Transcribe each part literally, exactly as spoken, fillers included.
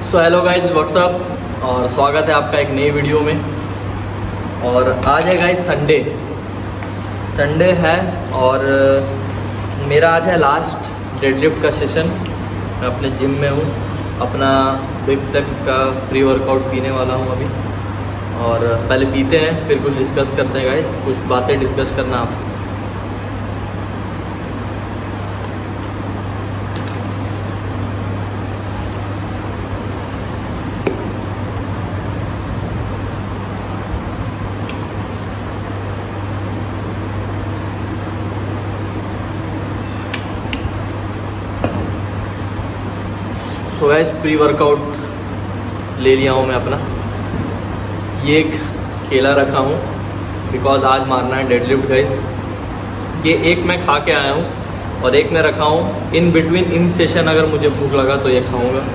So hello guys what's up और स्वागत है आपका एक नई वीडियो में। और आज है गाइज संडे संडे है और मेरा आज है लास्ट डेडलिफ्ट का सेशन। मैं अपने जिम में हूँ, अपना बिग फ्लेक्स का प्री वर्कआउट पीने वाला हूँ अभी। और पहले पीते हैं फिर कुछ डिस्कस करते हैं गाइज, कुछ बातें डिस्कस करना आपसे। सो गाइस प्री वर्कआउट ले लिया हूँ मैं अपना। ये एक केला रखा हूँ बिकॉज आज मारना है डेडलिफ्ट गाइस। ये एक मैं खा के आया हूँ और एक मैं रखा हूँ इन बिटवीन इन सेशन, अगर मुझे भूख लगा तो ये खाऊँगा।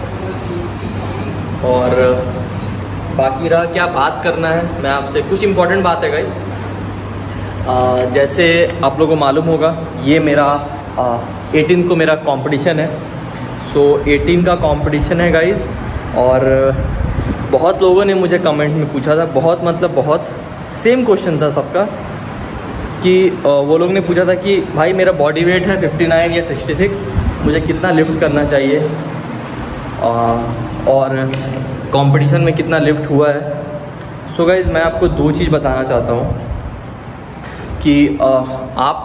और बाकी रहा क्या बात करना है मैं आपसे, कुछ इम्पोर्टेंट बात है गाइस। जैसे आप लोगों को मालूम होगा ये मेरा एटीन को मेरा कंपटीशन है। सो so, एटीन का कंपटीशन है गाइस। और बहुत लोगों ने मुझे कमेंट में पूछा था, बहुत मतलब बहुत सेम क्वेश्चन था सबका, कि वो लोग ने पूछा था कि भाई मेरा बॉडी वेट है फिफ्टी नाइन या सिक्सटी सिक्स, मुझे कितना लिफ्ट करना चाहिए और कंपटीशन में कितना लिफ्ट हुआ है। सो so गाइस मैं आपको दो चीज़ बताना चाहता हूँ कि आप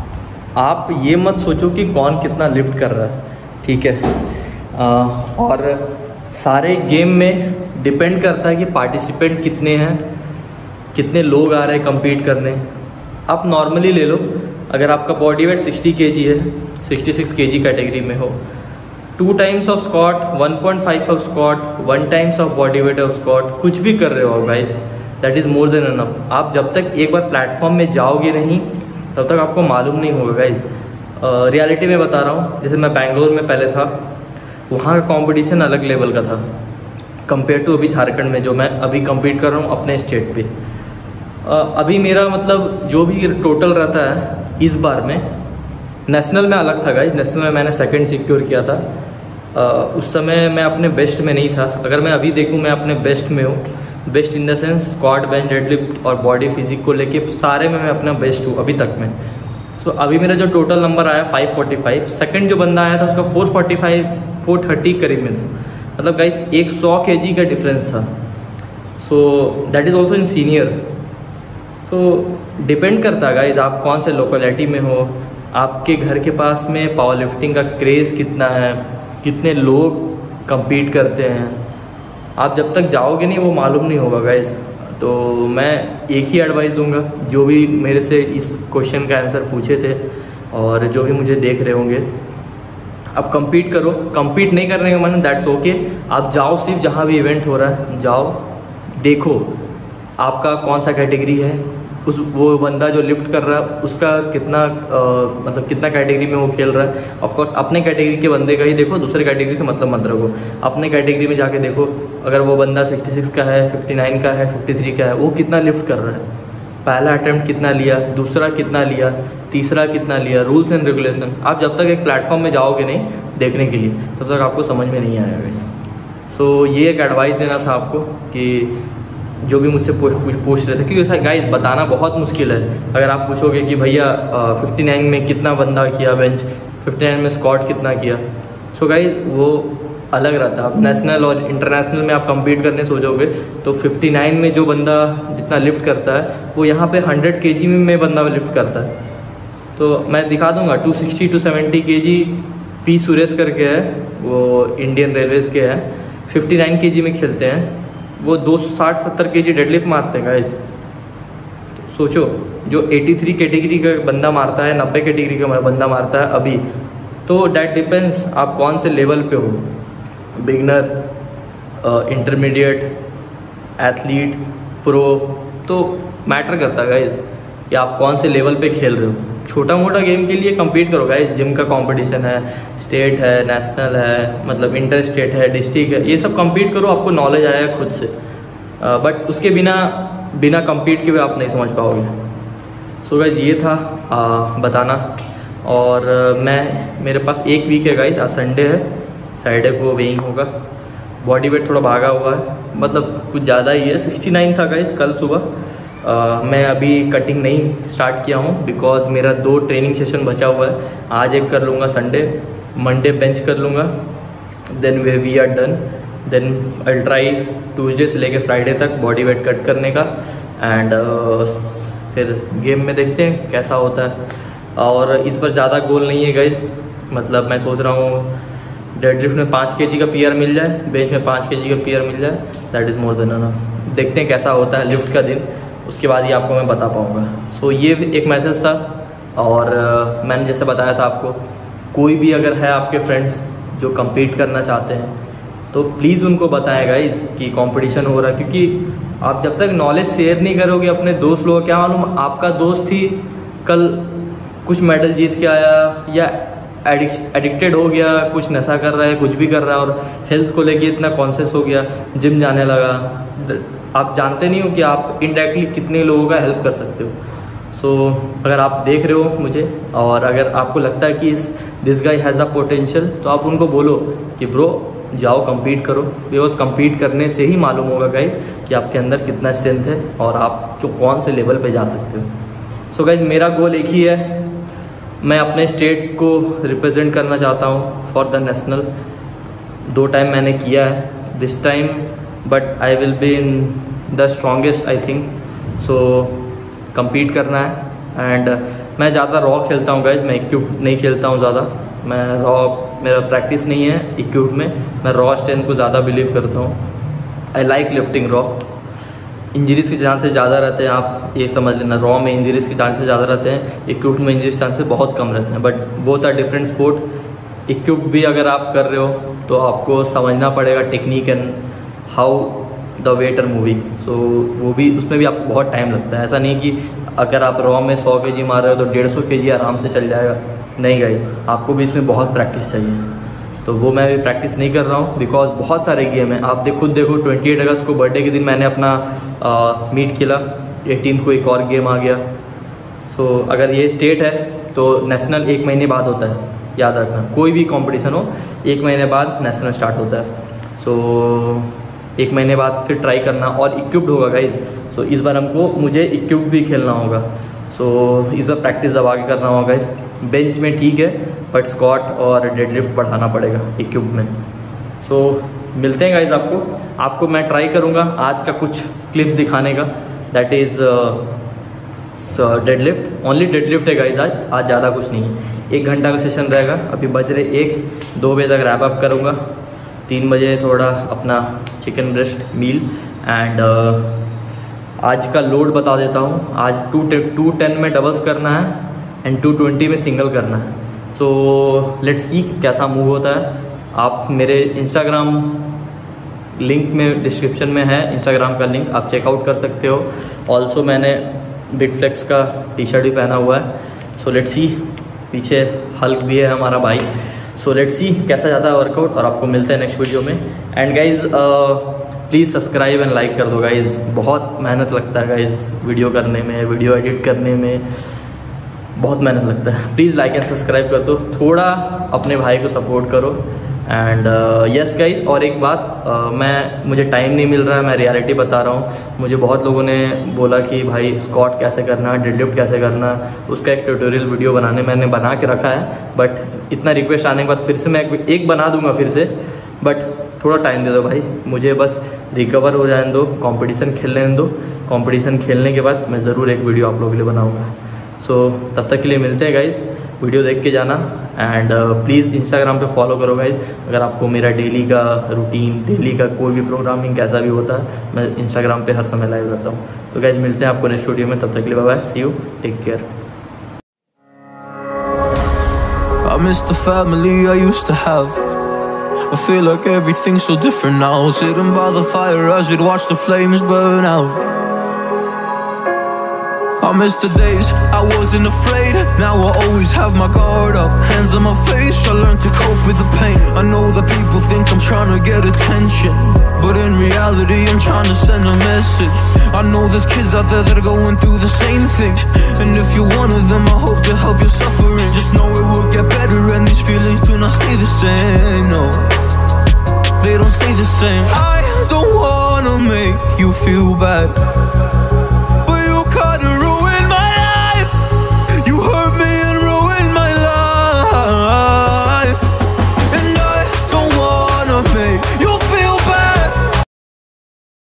आप ये मत सोचो कि कौन कितना लिफ्ट कर रहा है, ठीक है। आ, और सारे गेम में डिपेंड करता है कि पार्टिसिपेंट कितने हैं, कितने लोग आ रहे हैं compete करने। आप नॉर्मली ले लो, अगर आपका बॉडी वेट सिक्सटी केजी है, सिक्सटी सिक्स केजी कैटेगरी में हो, two times of squat, one point five of squat, one times of body weight of squat, कुछ भी कर रहे हो guys, that is more than enough. आप जब तक एक बार प्लेटफॉर्म में जाओगे नहीं तब तक आपको मालूम नहीं होगा गाइस। रियलिटी में बता रहा हूँ, जैसे मैं बैंगलोर में पहले था, वहाँ का कंपटीशन अलग लेवल का था कंपेयर टू अभी झारखंड में जो मैं अभी compete कर रहा हूँ अपने स्टेट पे। uh, अभी मेरा मतलब जो भी टोटल रहता है इस बार में, नेशनल में अलग था गाइस। नेशनल में मैंने सेकंड सिक्योर किया था। uh, उस समय मैं अपने बेस्ट में नहीं था। अगर मैं अभी देखूँ मैं अपने बेस्ट में हूँ, best in the sense squat, bench, deadlift और बॉडी फिजिक को लेके सारे में मैं अपना बेस्ट हूँ अभी तक में। सो so, अभी मेरा जो टोटल नंबर आया फाइव फोर्टी फाइव, सेकंड जो बंदा आया था उसका four forty five, four thirty करीब में था। मतलब गाइस एक सौ केजी का डिफरेंस था। So that is also in senior. So depend करता है गाइस आप कौन से लोकेलिटी में हो, आपके घर के पास में पावर लिफ्टिंग का क्रेज़ कितना है, कितने लोग compete करते हैं। आप जब तक जाओगे नहीं वो मालूम नहीं होगा गाइस। तो मैं एक ही एडवाइस दूंगा, जो भी मेरे से इस क्वेश्चन का आंसर पूछे थे और जो भी मुझे देख रहे होंगे, आप compete करो। compete नहीं करने का मन दैट्स ओके, आप जाओ, सिर्फ जहाँ भी इवेंट हो रहा है जाओ, देखो आपका कौन सा कैटेगरी है, उस वो बंदा जो लिफ्ट कर रहा है उसका कितना आ, मतलब कितना कैटेगरी में वो खेल रहा है। ऑफ कोर्स अपने कैटेगरी के बंदे का ही देखो, दूसरे कैटेगरी से मतलब मत रखो। अपने कैटेगरी में जाके देखो, अगर वो बंदा सिक्सटी सिक्स का है, फिफ्टी नाइन का है, फिफ्टी थ्री का है, वो कितना लिफ्ट कर रहा है, पहला अटैम्प्ट कितना लिया, दूसरा कितना लिया, तीसरा कितना लिया, रूल्स एंड रेगुलेशन। आप जब तक एक प्लेटफॉर्म में जाओगे नहीं देखने के लिए तब तक आपको समझ में नहीं आएगा गाइस। सो ये एक एडवाइस देना था आपको कि जो भी मुझसे पूछ पूछ पूछ रहे थे, क्योंकि गाइस बताना बहुत मुश्किल है। अगर आप पूछोगे कि भैया फिफ्टी नाइन में कितना बंदा किया बेंच, फिफ्टी नाइन में स्क्वाट कितना किया, सो गाइस वो अलग रहता है। आप नेशनल और इंटरनेशनल में आप compete करने सोचोगे तो फिफ्टी नाइन में जो बंदा जितना लिफ्ट करता है वो यहाँ पे हंड्रेड केजी में बंदा लिफ्ट करता है। तो मैं दिखा दूंगा two sixty two seventy KG P Suresh करके है, वो इंडियन रेलवेज़ के हैं, फिफ्टी नाइन केजी में खेलते हैं। वो दो सौ साठ सत्तर केजी डेडलिफ्ट मारते हैं गाइस। तो सोचो जो तिरासी कैटेगरी का बंदा मारता है, नब्बे कैटेगरी का बंदा मारता है अभी, तो डैट डिपेंड्स आप कौन से लेवल पे हो, बिगनर, इंटरमीडिएट, एथलीट, प्रो। तो मैटर करता है गाइस कि आप कौन से लेवल पे खेल रहे हो। छोटा मोटा गेम के लिए compete करो गाइस, जिम का कंपटीशन है, स्टेट है, नेशनल है, मतलब इंटर स्टेट है, डिस्ट्रिक्ट है, ये सब compete करो, आपको नॉलेज आएगा खुद से। बट uh, उसके बिना बिना compete के भी आप नहीं समझ पाओगे। सो so गाइस ये था uh, बताना। और uh, मैं मेरे पास एक वीक है गाइस, आज संडे है, सैटरडे को वेइंग होगा। बॉडी वेट थोड़ा भागा हुआ है, मतलब कुछ ज़्यादा ही है, सिक्सटी नाइन था गाइस कल सुबह। Uh, मैं अभी कटिंग नहीं स्टार्ट किया हूँ बिकॉज मेरा दो ट्रेनिंग सेशन बचा हुआ है। आज एक कर लूँगा संडे, मंडे बेंच कर लूँगा, then we we are done. Then I try Tuesday से लेके फ्राइडे तक बॉडी वेट कट करने का एंड uh, फिर गेम में देखते हैं कैसा होता है। और इस पर ज़्यादा गोल नहीं है गाइस, मतलब मैं सोच रहा हूँ डेडलिफ्ट में पाँच के जी का पी आर मिल जाए, बेंच में पाँच के जी का पी आर मिल जाए, that is more than enough. देखते हैं कैसा होता है लिफ्ट का दिन, उसके बाद ही आपको मैं बता पाऊँगा। सो so, ये एक मैसेज था। और uh, मैंने जैसे बताया था आपको, कोई भी अगर है आपके फ्रेंड्स जो compete करना चाहते हैं तो प्लीज़ उनको बताएं गाइस कि कंपटीशन हो रहा है, क्योंकि आप जब तक नॉलेज शेयर नहीं करोगे अपने दोस्त लोगों, क्या मालूम आपका दोस्त ही कल कुछ मेडल जीत के आया या एडिक्टेड हो गया, कुछ नशा कर रहा है, कुछ भी कर रहा है और हेल्थ को लेके इतना कॉन्शियस हो गया, जिम जाने लगा। आप जानते नहीं हो कि आप इनडायरेक्टली कितने लोगों का हेल्प कर सकते हो। सो so, अगर आप देख रहे हो मुझे और अगर आपको लगता है कि इस this guy has the potential, तो आप उनको बोलो कि ब्रो जाओ compete करो, बिकॉज compete करने से ही मालूम होगा गाइस कि आपके अंदर कितना स्ट्रेंथ है और आप कौन से लेवल पे जा सकते हो। सो so गाइस, मेरा गोल एक ही है, मैं अपने स्टेट को रिप्रेजेंट करना चाहता हूँ फॉर द नेशनल। दो टाइम मैंने किया है, this time but I will be in the strongest I think. So compete करना है एंड मैं ज़्यादा रॉ खेलता हूँ गाइज, मैं इक्विप नहीं खेलता हूँ ज़्यादा। मैं रॉ, मेरा प्रैक्टिस नहीं है इक्विप में, मैं रॉ स्ट्रेंथ को ज़्यादा बिलीव करता हूँ। I like lifting raw. Injuries के चांसेस ज़्यादा रहते हैं, आप ये समझ लेना, रॉ में इंजरीज़ के चांसेस ज़्यादा रहते हैं, इक्विप में इंजरीज चांसेस बहुत कम रहते हैं। But both are different sport. Equip भी अगर आप कर रहे हो तो आपको समझना पड़ेगा technique and how the weight are moving. So वो भी, उसमें भी आपको बहुत टाइम लगता है। ऐसा नहीं कि अगर आप रॉ में सौ के जी मार रहे हो तो डेढ़ सौ के जी आराम से चल जाएगा, नहीं गाइज, आपको भी इसमें बहुत प्रैक्टिस चाहिए। तो वो मैं भी प्रैक्टिस नहीं कर रहा हूँ बिकॉज बहुत सारे गेम हैं। आप देख खुद देखो, अट्ठाईस अगस्त को बर्थडे के दिन मैंने अपना आ, मीट खेला, अठारह को एक और गेम आ गया। सो so, अगर ये स्टेट है तो नेशनल एक महीने बाद होता है, याद रखना। कोई भी कंपटीशन हो एक महीने बाद नेशनल स्टार्ट होता है। सो so, एक महीने बाद फिर ट्राई करना और इक्विप्ड होगा गाइज। सो so, इस बार हमको मुझे इक्विप्ड भी खेलना होगा। सो so, इस बार प्रैक्टिस दबा के करना होगा गाइज। बेंच में ठीक है बट स्क्वाट और डेडलिफ्ट बढ़ाना पड़ेगा इक्विप में। सो so, मिलते हैं गाइज आपको आपको मैं ट्राई करूँगा आज का कुछ क्लिप्स दिखाने का, that is deadlift. Only deadlift है गाइज आज आज ज़्यादा कुछ नहीं है। एक घंटा का सेशन रहेगा। अभी बज रहे एक, दो बजे तक रैप अप करूँगा, तीन बजे थोड़ा अपना chicken breast meal and uh, आज का लोड बता देता हूँ। आज टू टू टेन में डबल्स करना है एंड टू ट्वेंटी में सिंगल करना है। सो लेट्स सी कैसा मूव होता है। आप मेरे इंस्टाग्राम लिंक में, डिस्क्रिप्शन में है इंस्टाग्राम का लिंक, आप चेकआउट कर सकते हो। ऑल्सो मैंने बिग फ्लेक्स का टी शर्ट भी पहना हुआ है। सो लेट्स सी, पीछे हल्क भी है हमारा भाई। सो लेट्स सी कैसा जाता है वर्कआउट और आपको मिलते हैं नेक्स्ट वीडियो में। And guys please subscribe and like कर दो गाइज, बहुत मेहनत लगता है गाइज वीडियो करने में, वीडियो एडिट करने में बहुत मेहनत लगता है। प्लीज़ लाइक एंड सब्सक्राइब कर दो, थोड़ा अपने भाई को सपोर्ट करो। एंड यस गाइज, और एक बात, uh, मैं मुझे टाइम नहीं मिल रहा है, मैं रियलिटी बता रहा हूँ। मुझे बहुत लोगों ने बोला कि भाई स्क्वाट कैसे करना, डेडलिफ्ट कैसे करना, उसका एक ट्यूटोरियल वीडियो बनाने मैंने बना के रखा है। बट इतना रिक्वेस्ट आने के बाद फिर से मैं एक, एक बना दूंगा फिर से, बट थोड़ा टाइम दे दो भाई, मुझे बस रिकवर हो जाने दो, कंपटीशन खेलने दो। कंपटीशन खेलने के बाद मैं ज़रूर एक वीडियो आप लोगों के लिए बनाऊँगा। सो so, तब तक के लिए मिलते हैं गाइज, वीडियो देख के जाना एंड प्लीज़ इंस्टाग्राम पे फॉलो करो गाइज। अगर आपको मेरा डेली का रूटीन, डेली का कोई भी प्रोग्रामिंग कैसा भी होता है, मैं इंस्टाग्राम पे हर समय लाइव रहता हूँ। तो गाइज मिलते हैं आपको नेक्स्ट वीडियो में, तब तक के लिए bye bye, see you, take care. I miss the family I used to have. I feel like everything's so different now. Sitting by the fire as we'd watch the flames burn out. I miss the days I wasn't afraid. Now I always have my guard up, hands on my face. I learned to cope with the pain. I know that people think I'm trying to get attention, but in reality I'm trying to send a message. I know there's kids out there that are going through the same thing, and if you're one of them, I hope to help your suffering. Just know it will get better and these feelings do not stay the same, no. they don't stay the same. I don't wanna make you feel bad,